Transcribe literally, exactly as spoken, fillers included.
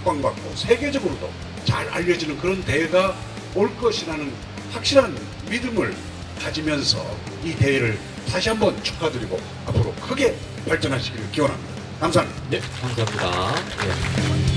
각광받고 세계적으로도 잘 알려지는 그런 대회가 올 것이라는 확실한 믿음을 가지면서 이 대회를 다시 한번 축하드리고 앞으로 크게 발전하시기를 기원합니다. 감사합니다. 네, 감사합니다. 네.